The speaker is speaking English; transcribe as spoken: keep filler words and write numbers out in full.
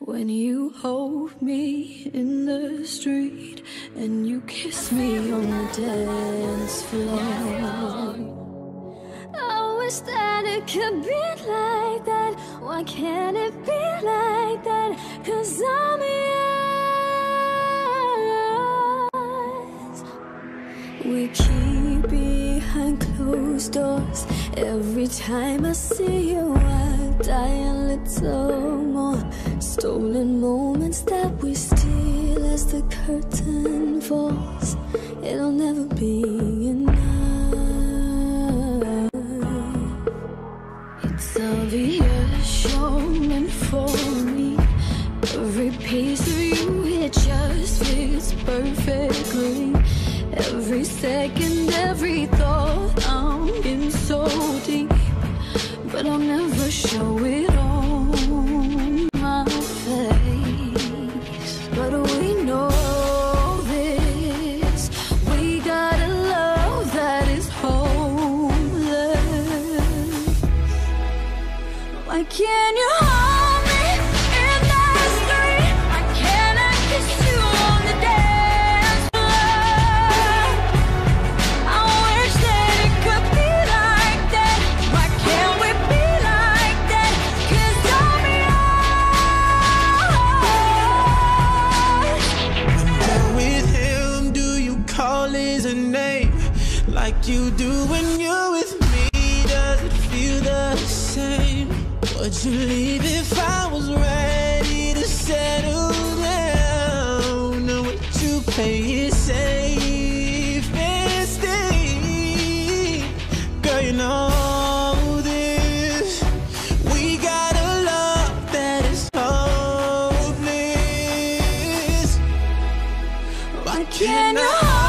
When you hold me in the street and you kiss me on the dance floor. I wish that it could be like that. Why can't it be like that? 'Cause I'm yours. We keep behind closed doors. Every time I see you, I die a little more. Stolen moments that we steal as the curtain falls. It'll never be enough. It's obvious you're meant for me. Every piece of you, it just fits perfectly. Every second, every thought, I'm in so deep. But I'll never show it on my face. But we know this, we got a love that is hopeless. Why can't you hold me in the street? Why can't I kiss you on the dance floor? I wish that it could be like that. Why can't we be like that? 'Cause I'm yours. When with him, do you call his name like you do when you're with me? Does it feel the same? Would you leave if I was ready to settle down? Or would you play it safe and stay? Girl, you know this. We got a love that is hopeless. Why can't I